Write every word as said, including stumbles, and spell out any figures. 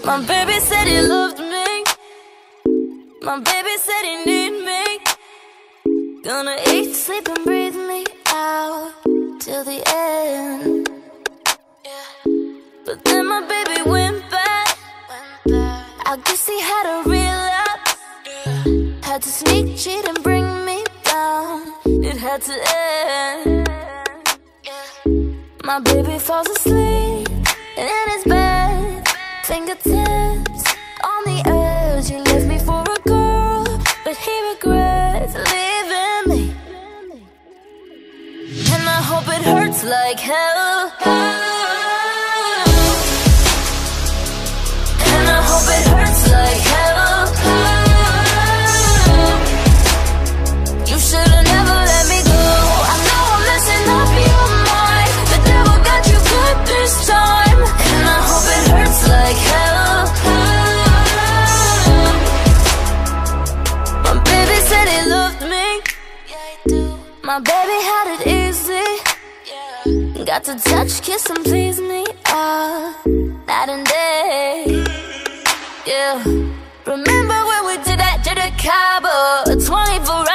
My baby said he loved me. My baby said he need me. Gonna eat, sleep and breathe me out till the end. But then my baby went back. I guess he had a relapse. Had to sneak, cheat and bring me down. It had to end. My baby falls asleep in his bed, fingertips on the edge. He left me for a girl, but he regrets leaving me. And I hope it hurts like hell. And I hope it hurts like hell. You should've never let me go. I know I'm messing up your mind. The devil got you good this time. And I hope it hurts like hell. My baby said he loved me. My baby had it easy. Got to touch, kiss and please me all night and day. Yeah. Remember when we did that to the Cabo? twenty-four